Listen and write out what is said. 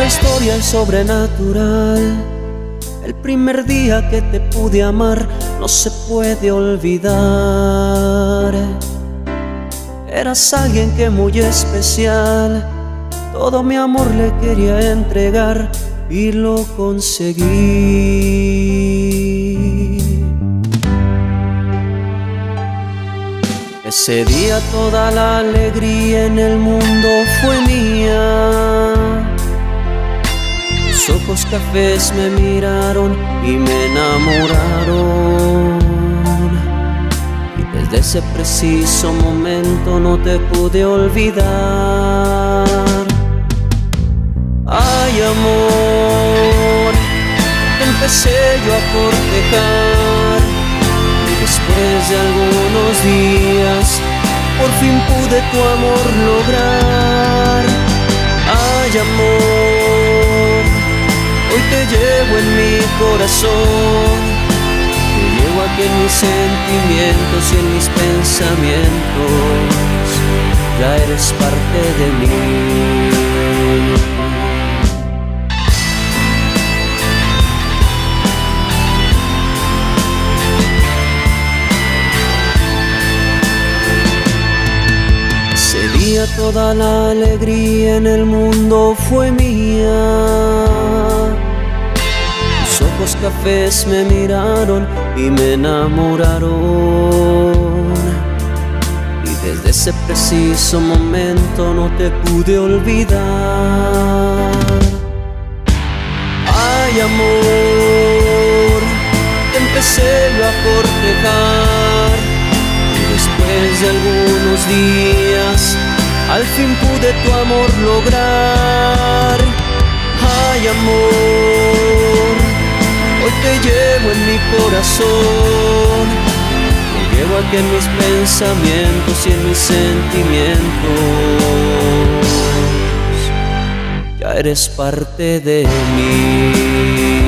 Nuestra historia es sobrenatural. El primer día que te pude amar no se puede olvidar. Eras alguien que muy especial, todo mi amor le quería entregar y lo conseguí. Ese día toda la alegría en el mundo fue mía. Tus ojos cafés me miraron y me enamoraron. Y desde ese preciso momento no te pude olvidar. Ay, amor, te empecé yo a cortejar. Después de algunos días, por fin pude tu amor lograr. Ay, amor, hoy te llevo en mi corazón. Te llevo aquí en mis sentimientos y en mis pensamientos. Ya eres parte de mí. Toda la alegría en el mundo fue mía. Tus ojos cafés me miraron y me enamoraron. Y desde ese preciso momento no te pude olvidar. Ay, amor, te empecé yo a cortejar. Y después de algunos días al fin pude tu amor lograr. Ay, amor, hoy te llevo en mi corazón. Te llevo aquí en mis pensamientos y en mis sentimientos. Ya eres parte de mí.